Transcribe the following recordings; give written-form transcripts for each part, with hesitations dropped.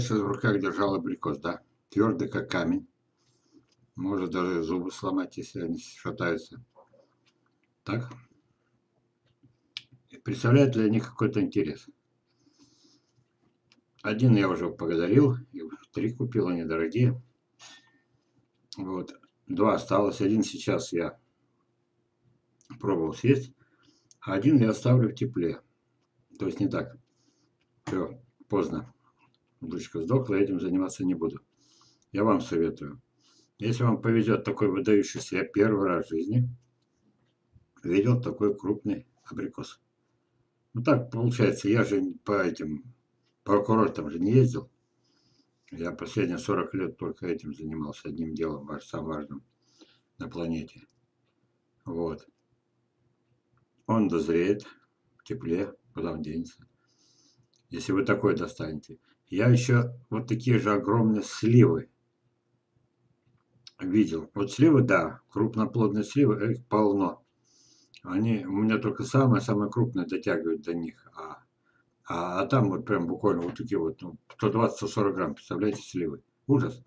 сейчас в руках держал абрикос, да? Твердый, как камень. Может даже зубы сломать, если они шатаются. Так? Представляет ли они какой-то интерес? Один я уже подарил, 3 купил, они дорогие. Вот. 2 осталось, один сейчас я пробовал съесть, а один я оставлю в тепле. То есть не так. Все, поздно. Дочка сдохла, этим заниматься не буду. Я вам советую. Если вам повезет такой выдающийся, я первый раз в жизни видел такой крупный абрикос. Ну так получается, я же по курортам же не ездил. Я последние 40 лет только этим занимался, одним делом, самым важным на планете. Вот. Он дозреет в тепле, куда он денется. Если вы такой достанете. Я еще вот такие же огромные сливы видел. Вот сливы, да, крупноплодные сливы, их полно. Они у меня только самые-самые крупные дотягивают до них. А там вот прям буквально вот такие вот, ну, 120-140 грамм, представляете, сливы. Ужас.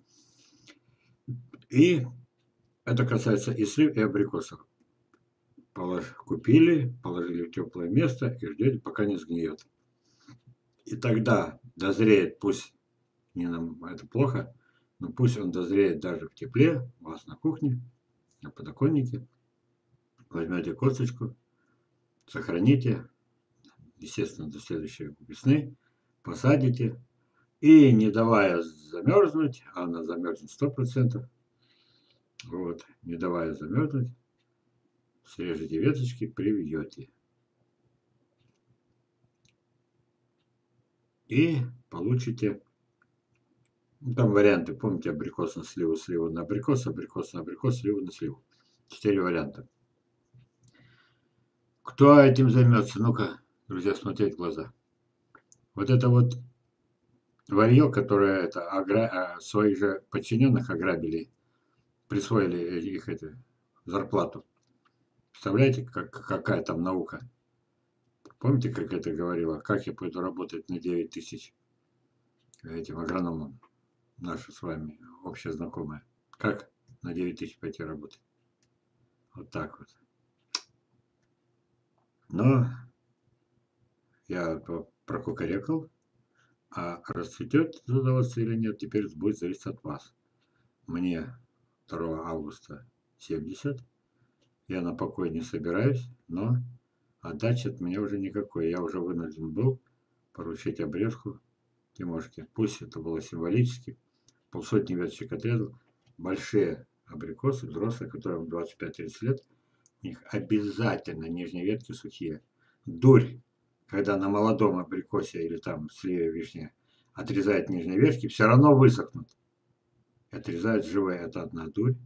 И это касается и слив, и абрикосов. Купили, положили в теплое место и ждете, пока не сгниет. И тогда дозреет, пусть не нам это плохо, но пусть он дозреет даже в тепле, у вас на кухне, на подоконнике. Возьмете косточку, сохраните, естественно, до следующей весны, посадите и, не давая замерзнуть, а она замерзнет 100%, вот, не давая замерзнуть, срежете веточки, привьете. И получите, ну, там варианты, помните, абрикос на сливу, сливу на абрикос, абрикос на абрикос, сливу на сливу. 4 варианта. Кто этим займется? Ну-ка, друзья, смотреть в глаза. Вот это вот варье, которое своих же подчиненных ограбили, присвоили их зарплату. Представляете, какая там наука? Помните, как это говорила? Как я пойду работать на 9 тысяч этим агрономом? Наша с вами общая знакомая. Как на 9 тысяч пойти работать? Вот так вот. Но я прокукарекал, а расцветет удовольствие или нет, теперь будет зависеть от вас. Мне 2 августа 70. Я на покой не собираюсь, но отдачи от меня уже никакой. Я уже вынужден был поручить обрезку Тимошке. Пусть это было символически. 50 веточек отрезал. Большие абрикосы, взрослые, которым 25-30 лет, у них обязательно нижние ветки сухие. Дурь, когда на молодом абрикосе или там сливе, вишне отрезают нижние ветки, все равно высохнут. Отрезают живые, это одна дурь.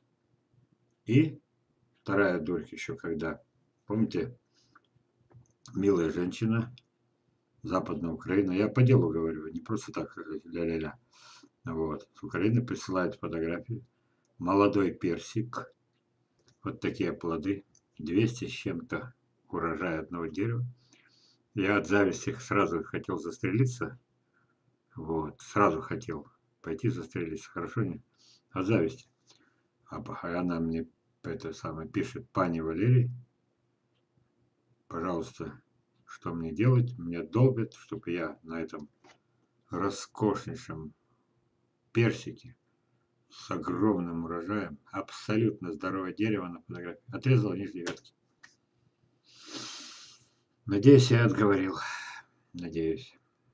И вторая дурь еще когда, помните, милая женщина, Западная Украина, я по делу говорю, не просто так ля-ля-ля. Вот, с Украины присылают фотографии. Молодой персик, вот такие плоды, 200 с чем-то урожая одного дерева. Я от зависти сразу хотел застрелиться, вот, сразу хотел пойти застрелиться, хорошо не? От зависти. А она мне это самое пишет: пани Валерий, пожалуйста, что мне делать? Меня долбят, чтобы я на этом роскошнейшем персике с огромным урожаем, абсолютно здоровое дерево на фотографии, отрезал нижние ветки. Надеюсь, я отговорил. Надеюсь.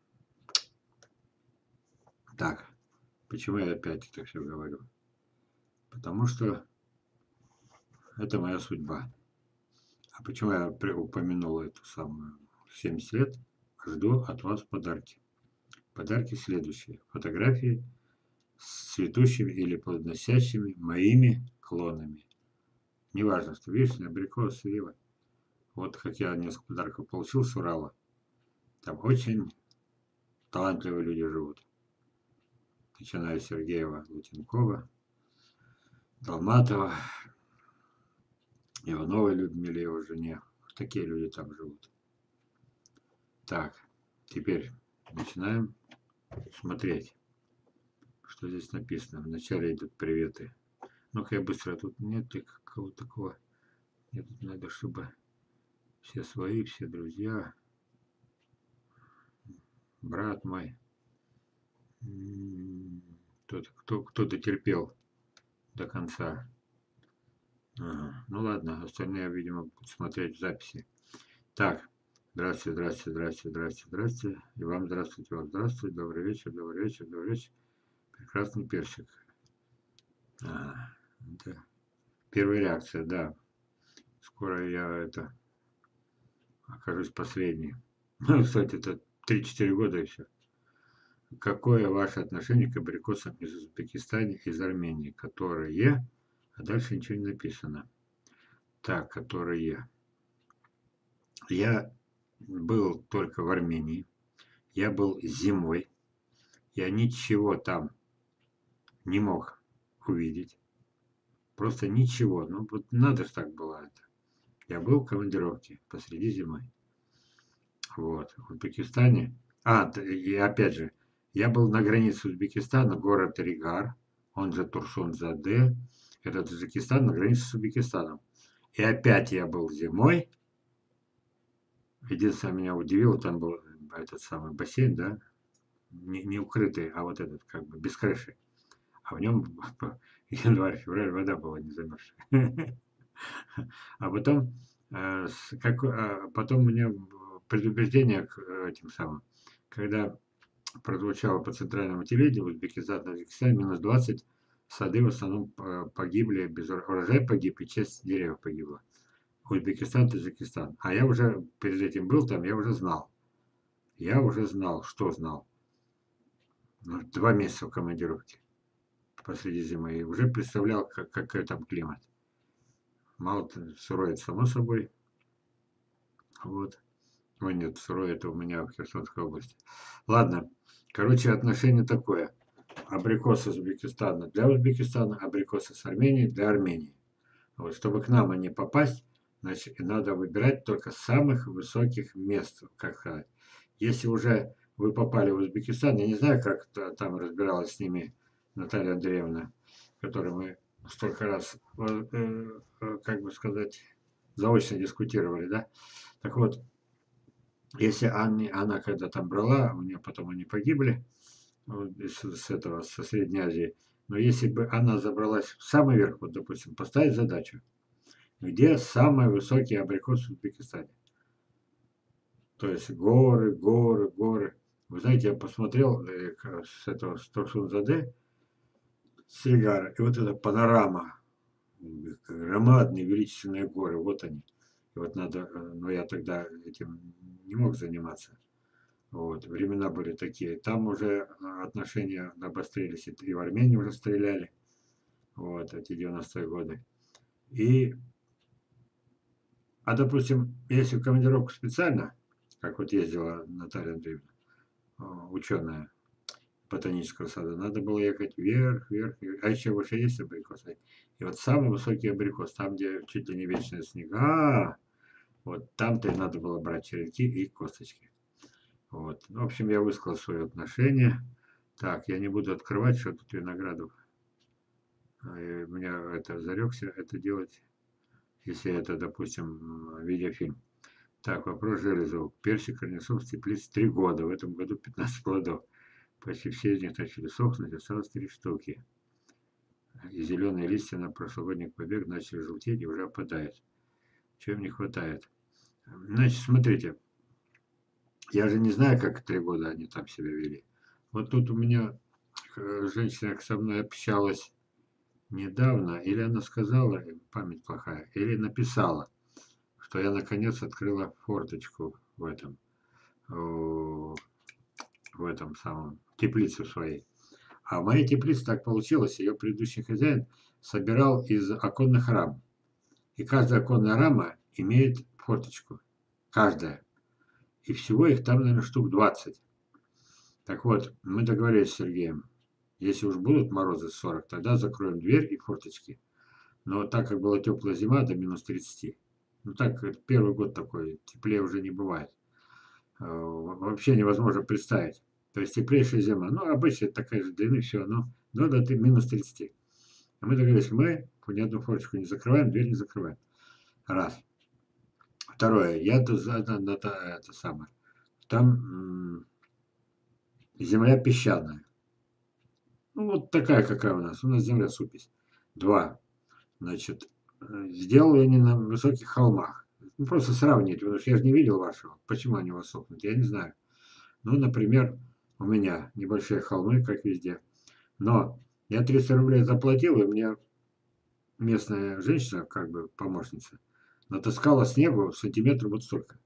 Так, почему я опять это все говорю? Потому что это моя судьба. А почему я упомянул эту самую 70 лет? Жду от вас подарки. Подарки следующие. Фотографии с цветущими или плодоносящими моими клонами. Неважно, что вишня, абрикос, слива. Вот как я несколько подарков получил с Урала. Там очень талантливые люди живут. Начиная с Сергеева, Лутенкова, Долматова, Ивановой Людмиле, его жене. Такие люди там живут. Так, теперь начинаем. смотреть, что здесь написано. Вначале идут приветы. Ну-ка я быстро, тут нет какого-то такого. Мне тут надо, чтобы все свои, все друзья, брат мой, кто дотерпел до конца. Ага. Ну ладно, остальные, видимо, будут смотреть в записи. Так, здравствуйте, здравствуйте, здравствуйте, здравствуйте, здравствуйте. И вам здравствуйте, вам здравствуйте, добрый вечер, добрый вечер, добрый вечер. Прекрасный персик. Ага. Это первая реакция, да. Скоро я окажусь последний. Ну, кстати, это 3-4 года и все. Какое ваше отношение к абрикосам из Узбекистана и из Армении, которые... А дальше ничего не написано. Так, которые... Я был только в Армении. Я был зимой. Я ничего там не мог увидеть. Просто ничего. Ну, вот надо же так было это. Я был в командировке посреди зимы. Вот. В Узбекистане. И опять же, я был на границе Узбекистана, город Ригар, он же Турсун-Заде. Это Таджикистан на границе с Узбекистаном. И опять я был зимой. Единственное, меня удивило, там был этот самый бассейн, да, не укрытый, а вот этот, как бы, без крыши. А в нем январь-февраль вода была не замерзшая. А потом, потом мне предупреждение к этим самым, когда прозвучало по центральному телевидению, в Узбекистане минус 20, сады в основном погибли, урожай погиб и часть деревьев погибла. Узбекистан, Таджикистан. А я уже перед этим был там, я уже знал. Я уже знал, что знал. 2 месяца в командировке посреди зимы. И уже представлял, какой там климат. Мало сырое, само собой. Вот. Ой, нет, сырое это у меня в Херсонской области. Ладно. Короче, отношение такое. Абрикосы из Узбекистана для Узбекистана, абрикосы с Армении для Армении. Вот, чтобы к нам не попасть, значит, надо выбирать только с самых высоких мест, как сказать. Если уже вы попали в Узбекистан, я не знаю, как там разбиралась с ними Наталья Андреевна, которой мы столько раз, как бы сказать, заочно дискутировали, да? Так вот, если она когда там брала, у нее потом они погибли, вот, со Средней Азии, но если бы она забралась в самый верх, вот, допустим, поставить задачу, где самые высокие абрикосы в Узбекистане. То есть горы, горы, горы. Вы знаете, я посмотрел с этого Турсун-Заде, с Ригара, и вот эта панорама, громадные величественные горы, вот они. И вот надо, но я тогда этим не мог заниматься. Вот, времена были такие. Там уже отношения обострились, и в Армении уже стреляли. Вот, эти 90-е годы. Допустим, если в командировку специально, как вот ездила Наталья Андреевна, ученая ботанического сада, надо было ехать вверх, вверх, вверх. А еще выше есть абрикосы. И вот самый высокий абрикос, там, где чуть ли не вечные снега, вот там-то и надо было брать черенки и косточки. Вот. В общем, я высказал свое отношение. Так, я не буду открывать, что тут виноградов. Меня это зарекся это делать, если это, допустим, видеофильм. Так, вопрос Железов. Персик корнесов с теплиц 3 года. В этом году 15 плодов. Почти все из них начали сохнуть, осталось 3 штуки. И зеленые листья на прошлогодних побег начали желтеть и уже опадают. Чего им не хватает? Значит, смотрите. Я же не знаю, как 3 года они там себя вели. Вот тут у меня женщина со мной общалась недавно, или она сказала, память плохая, или написала, что я наконец открыла форточку в этом самом теплице своей. А в моей теплице так получилось, ее предыдущий хозяин собирал из оконных рам. И каждая оконная рама имеет форточку. Каждая. И всего их там, наверное, штук 20. Так вот, мы договорились с Сергеем, если уж будут морозы 40, тогда закроем дверь и форточки. Но так как была теплая зима до минус 30, ну так, первый год такой, теплее уже не бывает. Вообще невозможно представить. То есть теплейшая зима. Ну, обычно такая же длины, все, но до минус 30. А мы договорились, мы ни одну форточку не закрываем, дверь не закрываем. Раз. Второе, я тут это самое. Там земля песчаная. Ну, вот такая, какая у нас. У нас земля супись. Два. Значит, сделал я не на высоких холмах. Ну, просто сравнить, потому что я же не видел вашего. Почему они у вас сохнут, я не знаю. Ну, например, у меня небольшие холмы, как везде. Но я 300 рублей заплатил, и мне местная женщина, как бы помощница, натаскала снегу сантиметр вот столько.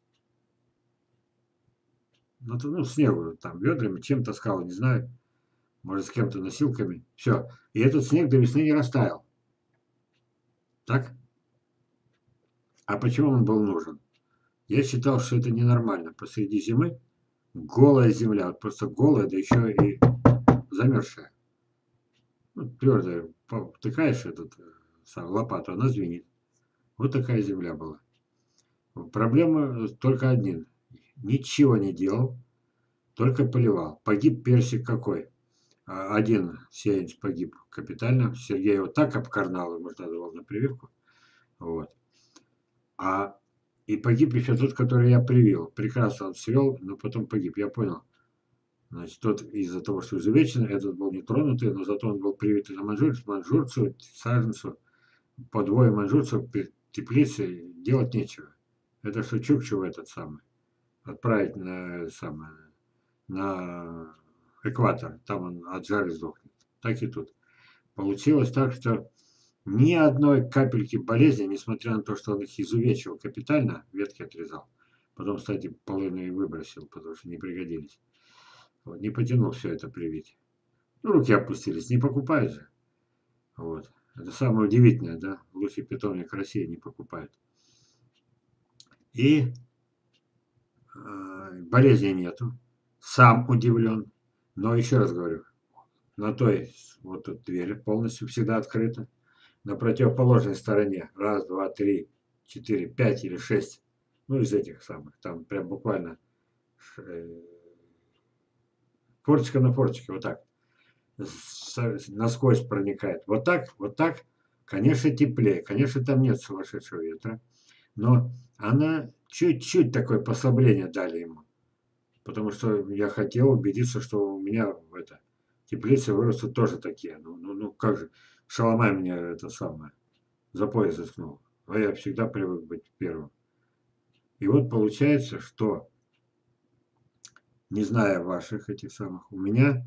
Ну, снегу, там, ведрами, чем таскала, не знаю. Может, с кем-то носилками. Все. И этот снег до весны не растаял. Так? А почему он был нужен? Я считал, что это ненормально. Посреди зимы голая земля, вот просто голая, да еще и замерзшая. Ну, твердая. Втыкаешь этот лопату, она звенит. Вот такая земля была. Проблема только один. Ничего не делал, только поливал. Погиб персик какой? Один сеянец погиб капитально. Сергей его так обкарнал, ему надо было на прививку. Вот. И погиб еще тот, который я привил. Прекрасно он свел, но потом погиб. Я понял. Значит, тот из-за того, что изувечен, этот был не тронутый, но зато он был привитый на манжурцу, саженцу. По двое манжурцев в теплице делать нечего. Это что Чукчу этот самый. Отправить на экватор. Там он от жары сдохнет. Так и тут. Получилось так, что ни одной капельки болезни, несмотря на то, что он их изувечил капитально, ветки отрезал. Потом, кстати, половину и выбросил, потому что не пригодились. Вот, не потянул все это привить. Ну, руки опустились, не покупают же. Вот. Это самое удивительное, да? Лучший питомник России не покупают. И болезни нету. Сам удивлен. Но еще раз говорю, на той вот тут дверь полностью всегда открыта. На противоположной стороне раз, два, три, четыре, пять или шесть, ну из этих самых, там прям буквально форточка на форточке, вот так, насквозь проникает. Вот так, конечно, теплее, конечно, там нет сумасшедшего ветра, но она чуть-чуть такое послабление дали ему, потому что я хотел убедиться, что у меня в теплице вырастут тоже такие. Ну как же, Шаломай мне это самое за пояс заткнул. А я всегда привык быть первым. И вот получается, что, не зная ваших этих самых, у меня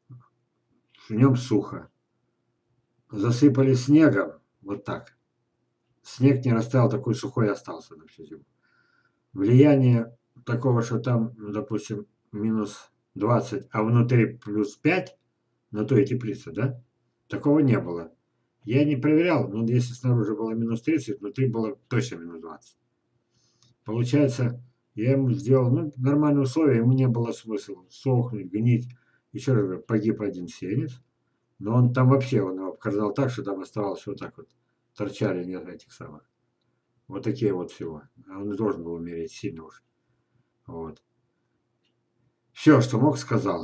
в нем сухо. Засыпали снегом, вот так. Снег не растаял, такой сухой остался на всю зиму. Влияние такого, что там, ну, допустим, минус 20, а внутри плюс 5 на той теплице, да? Такого не было. Я не проверял, но если снаружи было минус 30, внутри было точно минус 20. Получается, я ему сделал нормальные условия, ему не было смысла сохнуть, гнить. Еще раз говорю, погиб один сеянец, но он там вообще, он его обкарнал так, что там оставалось вот так вот, торчали нет этих самых. Вот такие вот всего. А он должен был умереть сильно уж. Вот. Все, что мог, сказал.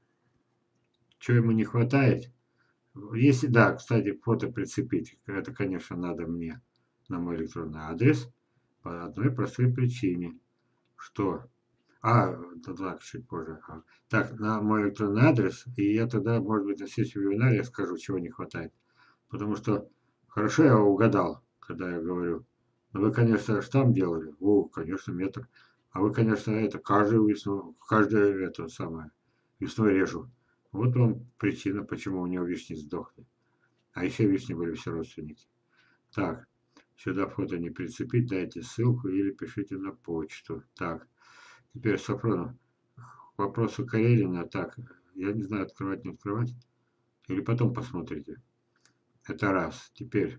Что ему не хватает? Если, да, кстати, фото прицепить, это, конечно, надо мне на мой электронный адрес по одной простой причине, что да, так, чуть позже. Так, на мой электронный адрес, и я тогда, может быть, на следующем вебинаре скажу, чего не хватает. Потому что хорошо я угадал, когда я говорю, ну вы, конечно, штамм делали, конечно, метр. А вы, конечно, это каждую весну, каждое это самое, весной режу. Вот вам причина, почему у него вишни сдохли. А еще вишни были все родственники. Так, сюда фото не прицепить, дайте ссылку или пишите на почту. Так, теперь Сафронов. К вопросу Карелина, так, я не знаю, открывать, не открывать. Или потом посмотрите. Это раз. Теперь,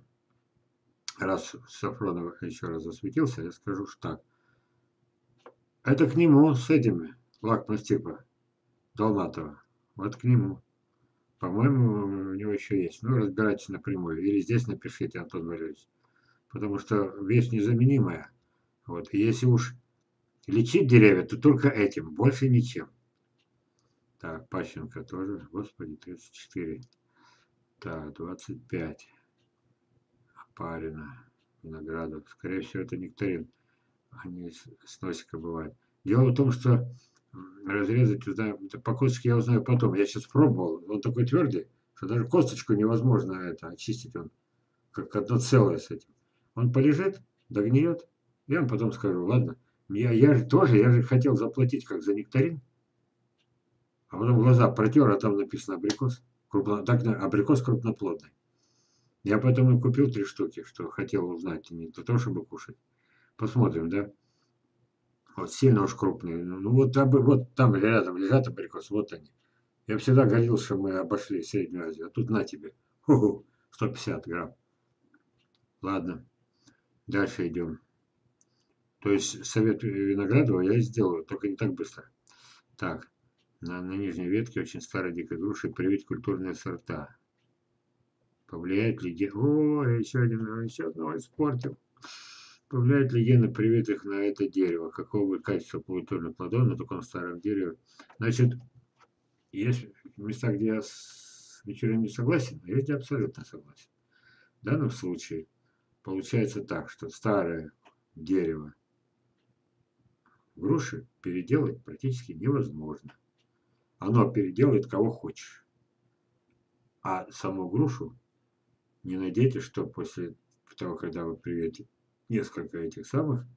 раз Сафронов еще раз засветился, я скажу, что так. Это к нему с этими, лакмустипа Долматова. Вот к нему. По-моему, у него еще есть. Ну, разбирайтесь напрямую. Или здесь напишите, Антон Валерьевич. Потому что вещь незаменимая. Вот. И если уж лечить деревья, то только этим, больше ничем. Так, Пащенко тоже. Господи, 34. Так, 25. Опарина. Виноградов. Скорее всего, это нектарин. Они с носика бывают. Дело в том, что разрезать, узнаю, по косточке я узнаю потом. Я сейчас пробовал. Он такой твердый, что даже косточку невозможно это очистить. Он как одно целое с этим. Он полежит, догниет. Я вам потом скажу, ладно. Я же тоже, я же хотел заплатить как за нектарин. А потом глаза протер, а там написано абрикос. Так, абрикос крупноплодный. Я поэтому и купил 3 штуки, что хотел узнать, не для того, чтобы кушать. Посмотрим, да? Вот сильно уж крупные. Ну вот там рядом лежат абрикосы, вот они. Я всегда гордился, что мы обошли Среднюю Азию. А тут на тебе. Ху-ху, 150 грамм. Ладно, дальше идем. То есть совет Виноградова я сделаю, только не так быстро. Так, на нижней ветке очень старой дикой груши привить культурные сорта. Повлияет ли ген... О, еще одного испортил. Повлияет ли гены привитых на это дерево? Какого будет качества культурных плодов на таком старом дереве? Значит, есть места, где я с Мичурин не согласен, а есть, где абсолютно согласен. В данном случае получается так, что старое дерево груши переделать практически невозможно. Оно переделает кого хочешь. А саму грушу не надейтесь, что после того, когда вы приведете несколько этих самых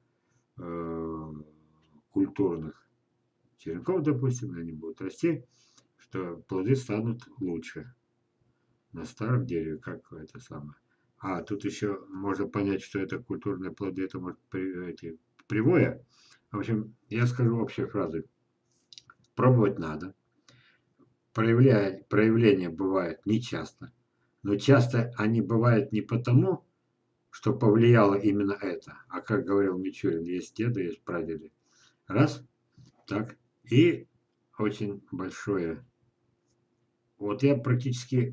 культурных черенков, допустим, они будут расти, что плоды станут лучше на старом дереве, как это самое. А тут еще можно понять, что это культурные плоды, это может привоя. В общем, я скажу общей фразой. Пробовать надо. Проявления бывают нечасто. Но часто они бывают не потому, что повлияло именно это. А как говорил Мичурин, есть деды, есть прадеды. Раз, так. И очень большое. Вот я практически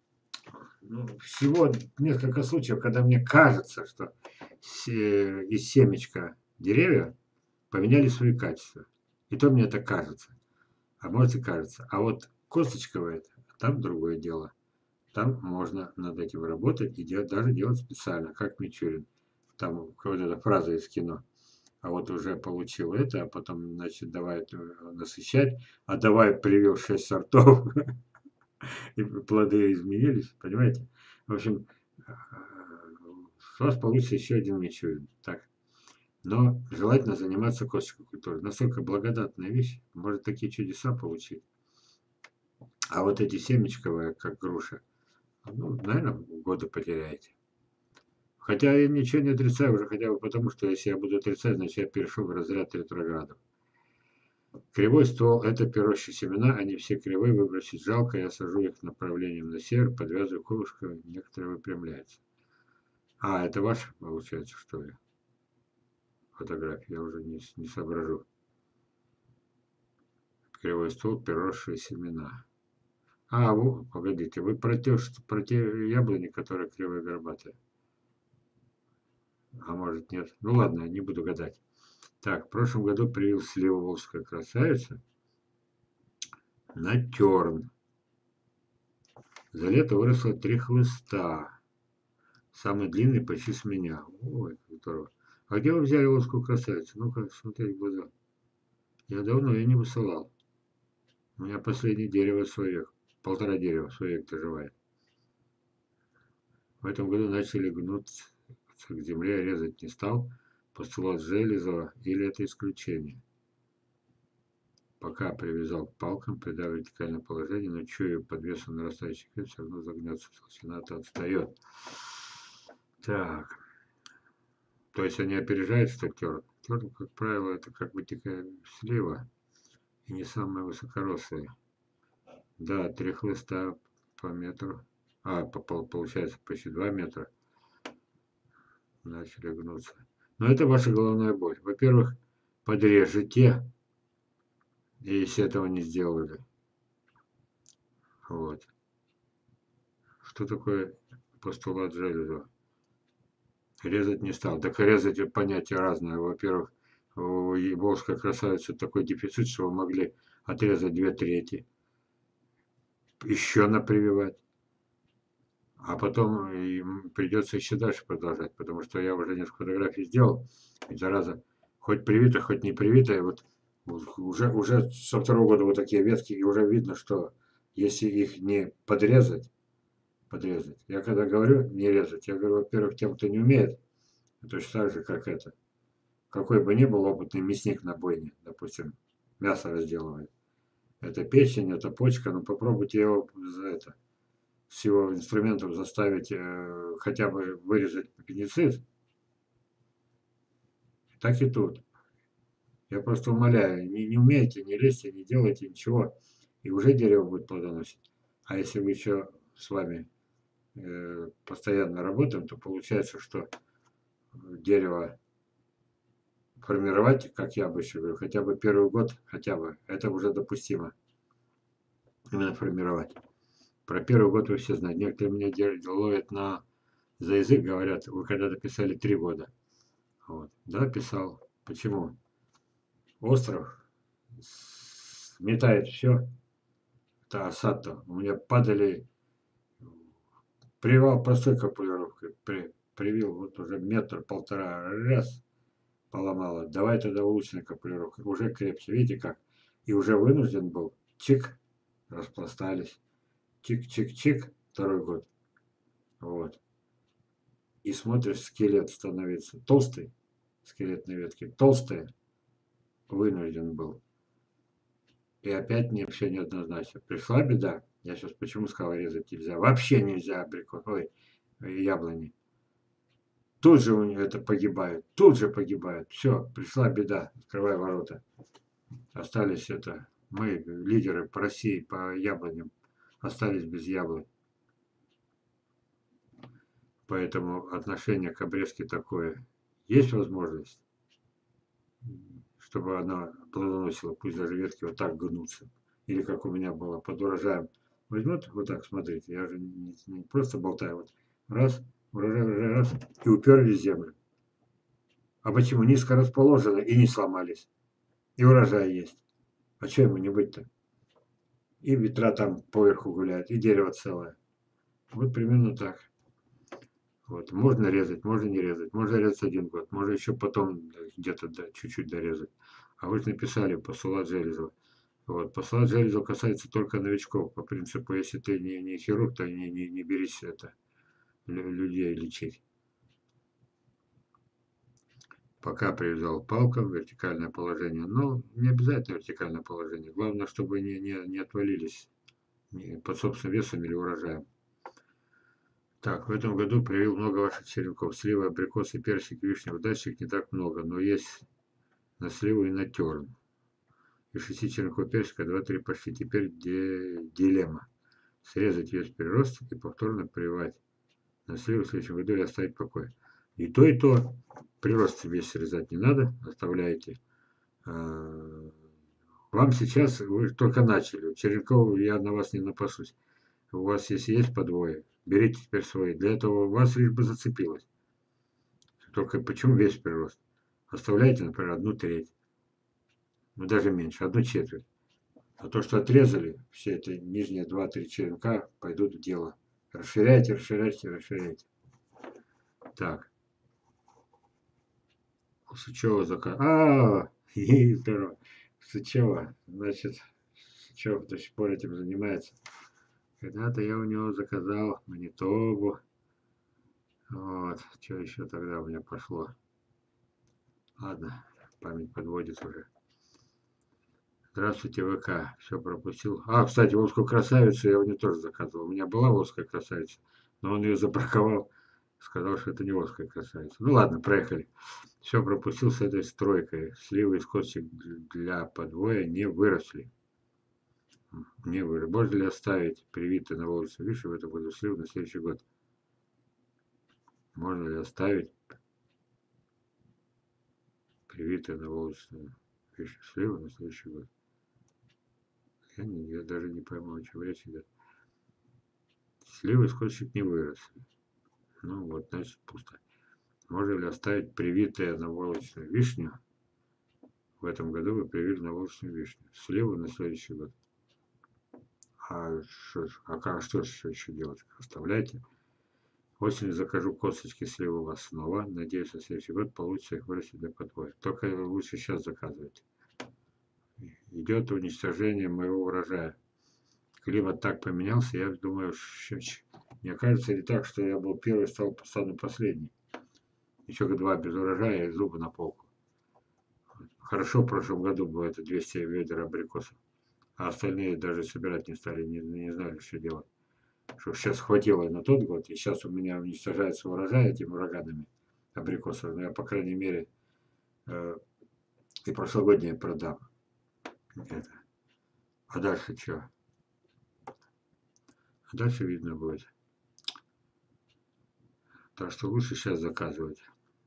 всего несколько случаев, когда мне кажется, что из семечка деревья поменяли свои качества. И то мне это кажется. А может и кажется. А вот косточковое, там другое дело. Там можно над этим работать и даже делать специально, как Мичурин. Там вот эта фраза из кино. А вот уже получил это, а потом, значит, давай насыщать, а давай привел 6 сортов, и плоды изменились, понимаете? В общем, у вас получится еще один Мичурин. Так. Но желательно заниматься косточковой культурой. Настолько благодатная вещь, может такие чудеса получить. А вот эти семечковые, как груша, наверное, годы потеряете. Хотя я ничего не отрицаю уже, хотя бы потому, что если я буду отрицать, значит я перешел в разряд ретроградов. Кривой ствол – это пирощие семена, они все кривые, выбросить жалко, я сажу их направлением на север, подвязываю колышко, некоторые выпрямляются. А, это ваш, получается, что ли? Фотография, я уже не соображу. Кривой ствол, пирощие семена. А, погодите, вы про те яблони, которые кривые горбатые? А может нет? Ну ладно, не буду гадать. Так, в прошлом году привил сливу волжская красавица на терн. За лето выросло 3 хлыста. Самый длинный почти с меня. Ой, здорово. А где вы взяли волжскую красавицу? Ну-ка, смотреть в глаза. Я давно ее не высылал. У меня последнее дерево свой век. 1,5 дерева свой век доживает. В этом году начали гнуться к земле, резать не стал. Постулат Железова или это исключение. Пока привязал к палкам, придав вертикальное положение, но чую под весом нарастающих лет все равно загнется. Толщина-то отстает. Так. То есть они опережают, что терн. Терн, как правило, это как бы такая слива и не самая высокорослая. Да, 3 хлыста по метру. Получается почти 2 метра. Начали гнуться. Но это ваша головная боль. Во-первых, подрежете, если этого не сделали. Вот. Что такое постулат Железова? Резать не стал. Так резать понятие разное. Во-первых, у волжской красавицы такой дефицит, что вы могли отрезать 2/3. еще напрививать. А потом им придется еще дальше продолжать, потому что я уже несколько фотографий сделал, и зараза, хоть привитая, хоть не привитая, вот уже со второго года вот такие ветки, и уже видно, что если их не подрезать. Я когда говорю не резать, я говорю, во-первых, тем, кто не умеет, точно так же, как это. Какой бы ни был опытный мясник на бойне, допустим, мясо разделывает. Это печень, это почка, но попробуйте его за это, с его инструментов заставить хотя бы вырезать аппендицит. Так и тут. Я просто умоляю, не умеете, не лезьте, не делайте ничего, и уже дерево будет плодоносить. А если мы еще с вами постоянно работаем, то получается, что дерево формировать, как я обычно говорю, хотя бы первый год, хотя бы, это уже допустимо. Именно формировать. Про первый год вы все знаете. Некоторые меня ловят за язык, говорят, вы когда-то писали 3 года. Вот. Да, писал. Почему? Остров сметает все. Это осадка. У меня падали, привал простой капулировкой. Привил, вот уже метр, полтора, раз поломало. Давай тогда улучшенной капулировкой. Уже крепче. Видите как? И уже вынужден был. Чик, распластались. Чик-чик-чик. Второй год. Вот. И смотришь, скелет становится толстый. Скелет на ветке толстый. Вынужден был. И опять мне все неоднозначно. Пришла беда. Я сейчас почему сказал, резать нельзя. Вообще нельзя абрикос. Ой, яблони. Тут же у нее это погибает. Тут же погибает. Все, пришла беда. Открывай ворота. Остались это. Мы, лидеры по России, по яблоням, остались без яблонь. Поэтому отношение к обрезке такое. Есть возможность, чтобы она плодоносила, пусть даже ветки вот так гнутся. Или как у меня было под урожаем. Возьмет вот так, смотрите, я же не просто болтаю. Вот раз, урожай, раз, и уперлись в землю. А почему? Низко расположены и не сломались. И урожай есть. А что ему не быть-то? И ветра там поверху гуляют, и дерево целое. Вот примерно так. Вот. Можно резать, можно не резать. Можно резать 1 год. Можно еще потом где-то чуть-чуть дорезать. А вы же написали посылать Железова. Вот. Посылать Железова касается только новичков. По принципу, если ты не хирург, то не берись это, людей лечить. Пока привязал палку в вертикальное положение. Но не обязательно вертикальное положение. Главное, чтобы не отвалились под собственным весом или урожаем. Так, в этом году привил много ваших черенков. Сливы, абрикосы, персик, вишня. Удачек не так много, но есть на сливу и на терн. Из 6 черенков персика 2-3 почти. Теперь дилемма. Срезать весь приросток и повторно прививать на сливу в следующем году и оставить в покое. И то прирост весь срезать не надо. Оставляете. Вам сейчас, вы только начали. Черенков я на вас не напасусь. У вас, если есть по двое, берите теперь свои. Для этого у вас лишь бы зацепилось. Только почему весь прирост? Оставляйте, например, 1/3. Ну, даже меньше, 1/4. А то, что отрезали, все это нижние 2-3 черенка пойдут в дело. Расширяйте, расширяйте, расширяйте. Так. Сычева заказ. Здорово. Сычева. Значит, Сычев до сих пор этим занимается. Когда-то я у него заказал Манитобу. Вот. Что еще тогда у меня пошло? Ладно, память подводит уже. Здравствуйте, ВК. Все пропустил. Кстати, волжскую красавицу я у него тоже заказывал. У меня была волжская красавица, но он ее забраковал. Сказал, что это не волжская красавица. Ну ладно, проехали. Все пропустил с этой стройкой. Сливы из косточек для подвоя не выросли. Не выросли. Можно ли оставить привитые на волосы выше в этом году сливы на следующий год? Можно ли оставить привитые на волосы выше сливы на следующий год? Я даже не пойму, о чем речь идет. Сливы из косточек не выросли. Ну вот, значит, пусто. Можно ли оставить привитые наволочную вишню? В этом году вы привили наволочную вишню. Сливы на следующий год. Что ж еще делать? Оставляйте. Осенью закажу косточки слива у вас снова. Надеюсь, на следующий год получится их вырастить для подвоя. Только лучше сейчас заказывать. Идет уничтожение моего урожая. Климат так поменялся, я думаю, не окажется ли так, что я был первый, стану последний. Еще два без урожая и зубы на полку. Хорошо, в прошлом году было это 200 ведер абрикосов. А остальные даже собирать не стали, не знали, что делать. Что сейчас хватило на тот год, и сейчас у меня уничтожается урожай этими ураганами абрикосов. Но я, по крайней мере, и прошлогодние продам. Это. А дальше что? А дальше видно будет. Так что лучше сейчас заказывать.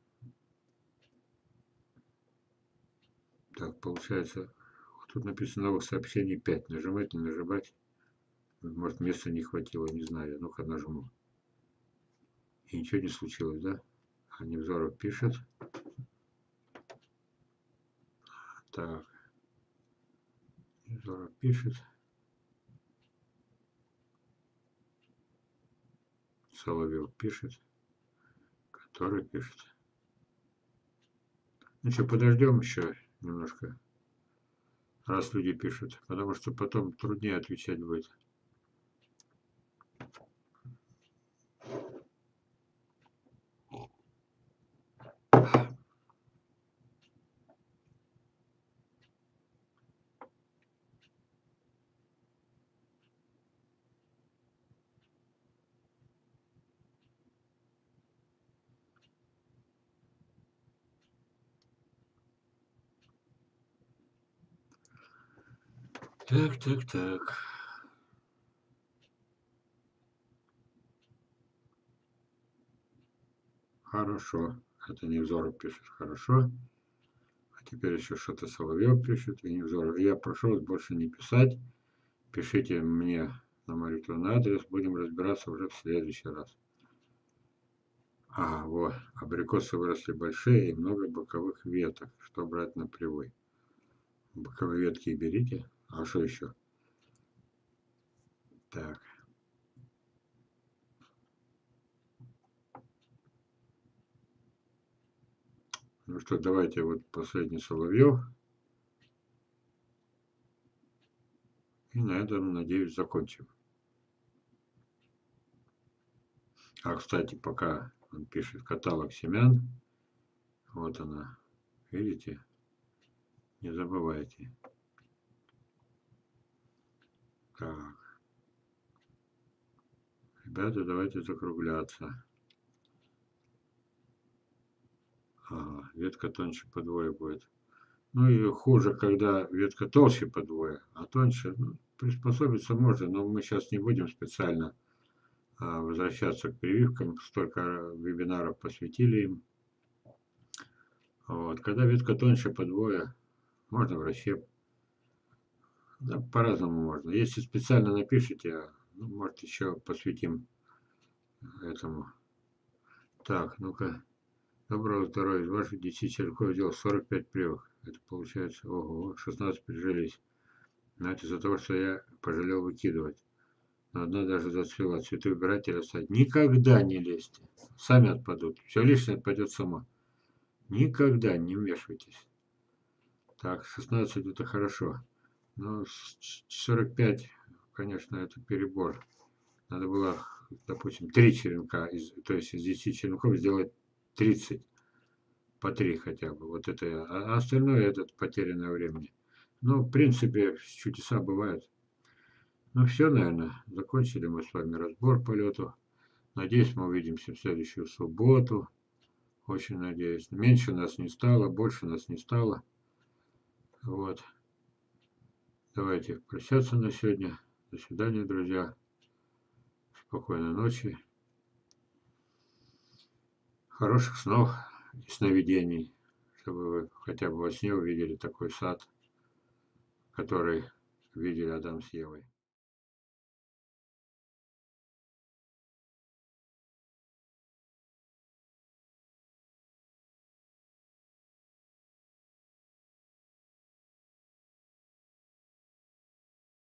Так, получается, тут написано новых сообщений 5. Нажимать, не нажимать. Может, места не хватило, не знаю. Ну-ка нажму. И ничего не случилось, да? А Невзоров пишет. Так. Невзоров пишет. Соловьев пишет. Который пишет. Ну что, подождем еще немножко. Раз люди пишут. Потому что потом труднее отвечать будет. Так. Хорошо. Это Невзоров пишет. Хорошо. А теперь еще что-то Соловьев пишет. И Невзоров. Я прошу вас больше не писать. Пишите мне на мой электронный адрес. Будем разбираться уже в следующий раз. Вот. Абрикосы выросли большие и много боковых веток. Что брать на привой? Боковые ветки берите. А что еще? Так. Ну что, давайте вот последний Соловьев. И на этом, надеюсь, закончим. Кстати, пока он пишет каталог семян, вот она, видите, не забывайте. Так, ребята, давайте закругляться. Ветка тоньше по двое будет. Ну и хуже, когда ветка толще по двое, а тоньше. Ну, приспособиться можно, но мы сейчас не будем специально возвращаться к прививкам. Столько вебинаров посвятили им. Вот. Когда ветка тоньше по двое, можно в расщеп. Да, по-разному можно. Если специально напишите, ну, может, еще посвятим этому. Так, ну-ка. Доброго здоровья. Из ваших 10 черенков сделал 45 прививок. Это получается, ого, 16 прижились. Но это из-за того, что я пожалел выкидывать. Но одна даже зацвела. Цветы убирать или оставить. Никогда не лезьте. Сами отпадут. Все лишнее отпадет само. Никогда не вмешивайтесь. Так, 16 это хорошо. Но 45, конечно, это перебор. Надо было, допустим, 3 черенка, то есть из 10 черенков сделать 30, по 3 хотя бы. Вот это, а остальное это потерянное времени. Ну, в принципе, чудеса бывают. Ну, все, наверное, закончили мы с вами разбор по лету. Надеюсь, мы увидимся в следующую субботу. Очень надеюсь. Меньше нас не стало, больше нас не стало. Вот. Давайте прощаться на сегодня. До свидания, друзья. Спокойной ночи. Хороших снов и сновидений, чтобы вы хотя бы во сне увидели такой сад, который видели Адам с Евой.